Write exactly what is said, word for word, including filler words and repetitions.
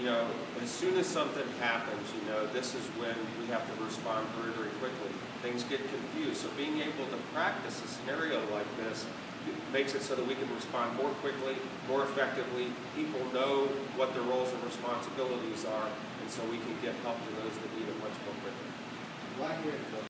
know, as soon as something happens, you know, this is when we have to respond very, very quickly. Things get confused. So being able to practice a scenario like this makes it so that we can respond more quickly, more effectively. People know what their roles and responsibilities are, and so we can get help to those that need it much more quickly.